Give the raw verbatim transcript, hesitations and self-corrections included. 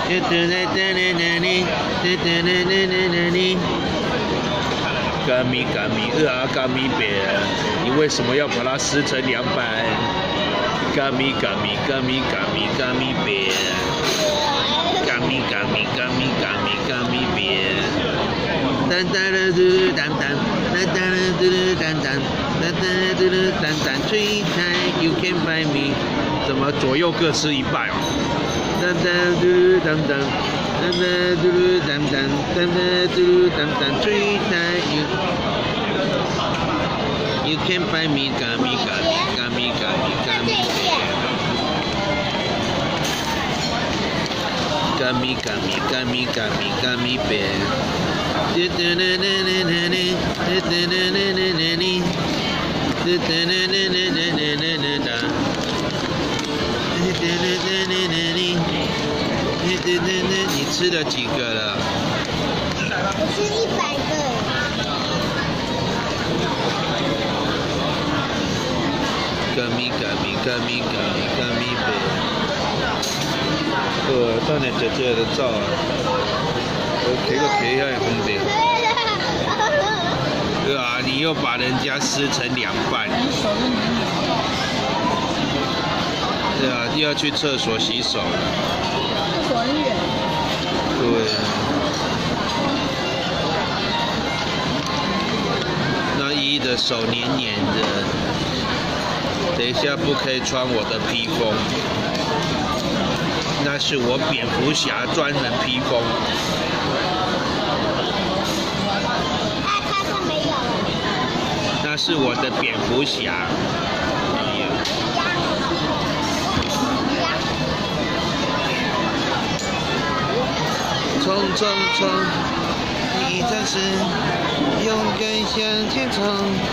嘎咪嘎咪二啊嘎咪别，你为什么要把它撕成两半？嘎咪嘎咪嘎咪嘎咪嘎咪别，嘎咪嘎咪嘎咪嘎咪嘎咪别。当当了嘟嘟当当，当当了嘟嘟当当，当当了嘟嘟当当，吹开 You can buy me， 怎么左右各吃一半哦？当当嘟嘟当当，当当嘟嘟当当，当当嘟嘟当当，吹开 You You can buy me， 嘎咪嘎咪嘎咪嘎咪嘎咪别，嘎咪嘎咪嘎咪嘎咪嘎咪别。你吃了几个了？ 我吃一百个。 嘎咪嘎咪嘎咪嘎咪嘎咪呗。呃，等下姐姐就走啊。我骑个骑遐方便。对啊，你又把人家撕成两半。对啊，又要去厕所洗手了。 厕所很远。 对啊。那依依的手黏黏的，等一下不可以穿我的披风。那是我蝙蝠侠专门披风。 啊，它上没有。 那是我的蝙蝠侠。冲冲冲！你战士，勇敢向前冲！